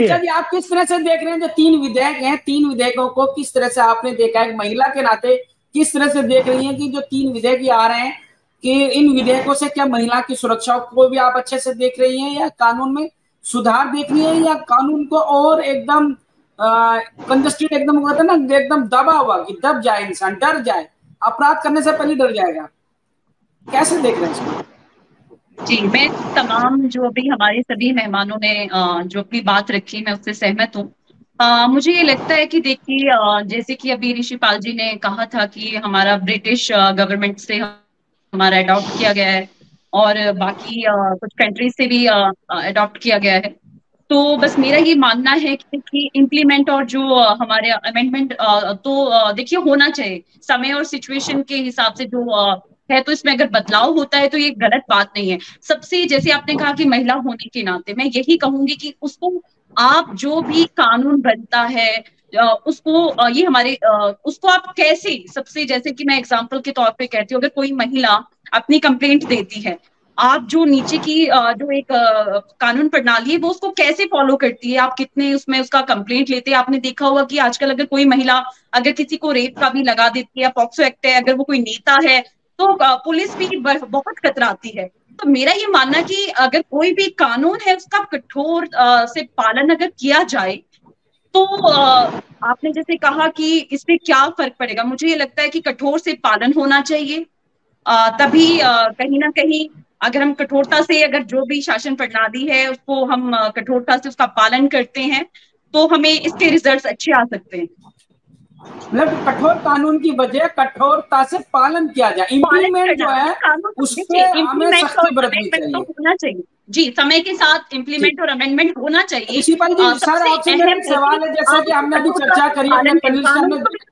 सकती अच्छा है। जी, आप किस तरह से देख रहे हैं जो 3 विधेयक हैं, 3 विधेयकों को किस तरह से आपने देखा है, महिला के नाते किस तरह से देख रही हैं कि जो 3 विधेयक आ रहे हैं कि इन विधेयकों से क्या महिला की सुरक्षा को भी आप अच्छे से देख रही हैं, या कानून में सुधार देख रही हैं, या कानून को और एकदम कंजस्टेड एकदम होता है ना, एकदम दबा हुआ कि दब जाए, इंसान डर जाए, अपराध करने से पहले डर जाएगा, कैसे देख रहे हैं इसको? जी, मैं तमाम जो अभी हमारे सभी मेहमानों ने जो अपनी बात रखी, मैं उससे सहमत हूँ। मुझे ये लगता है कि देखिए, जैसे कि अभी ऋषिपाल जी ने कहा था कि हमारा ब्रिटिश गवर्नमेंट से हमारा अडॉप्ट किया गया है और बाकी कुछ कंट्रीज से भी अडॉप्ट किया गया है। तो बस मेरा ये मानना है कि इम्प्लीमेंट और जो हमारे अमेंडमेंट तो देखिए होना चाहिए समय और सिचुएशन के हिसाब से जो है, तो इसमें अगर बदलाव होता है तो ये गलत बात नहीं है। सबसे जैसे आपने कहा कि महिला होने के नाते मैं यही कहूंगी कि उसको आप जो भी कानून बनता है उसको ये हमारे उसको आप कैसे, सबसे जैसे कि मैं एग्जांपल के तौर पे कहती हूँ, अगर कोई महिला अपनी कंप्लेंट देती है, आप जो नीचे की जो एक कानून प्रणाली है वो उसको कैसे फॉलो करती है, आप कितने उसमें उसका कंप्लेंट लेते हैं। आपने देखा होगा कि आजकल अगर कोई महिला अगर किसी को रेप का भी लगा देती है, पॉक्सो एक्ट है, अगर वो कोई नेता है, तो पुलिस भी बहुत कतराती है। तो मेरा ये मानना कि अगर कोई भी कानून है उसका कठोर से पालन अगर किया जाए तो आपने जैसे कहा कि इससे क्या फर्क पड़ेगा, मुझे ये लगता है कि कठोर से पालन होना चाहिए। तभी कहीं ना कहीं अगर हम कठोरता से, अगर जो भी शासन प्रणाली है उसको हम कठोरता से उसका पालन करते हैं तो हमें इसके रिजल्ट्स अच्छे आ सकते हैं। मतलब कठोर कानून की बजाय कठोरता से पालन किया जाए, इम्प्लीमेंट जो है उस पे हमें सख्ती बरतनी चाहिए। होना चाहिए जी, समय के साथ इम्प्लीमेंट और अमेंडमेंट होना चाहिए। ऋषिपाल जी, सर आपसे मेरा एक सवाल है, जैसा कि हमने अभी चर्चा करी, हमने